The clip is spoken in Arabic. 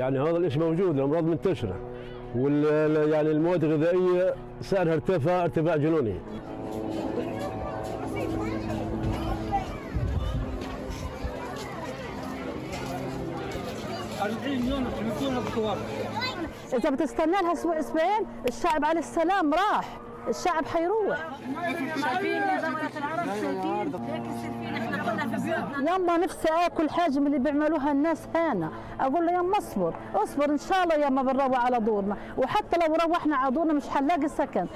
يعني هذا الشيء موجود، الامراض منتشره يعني المواد الغذائيه سعرها ارتفاع جنوني. إذا بتستنى لها اسبوعين الشعب عليه السلام راح، الشعب حيروح. شايفين دولة العرب، شايفين هيك السلفين احنا كنا في بيوتنا. يما نفسي اكل حاجه من اللي بيعملوها الناس هنا، اقول له يما اصبر ان شاء الله يما بنروح على دورنا، وحتى لو روحنا على دورنا مش حنلاقي سكن.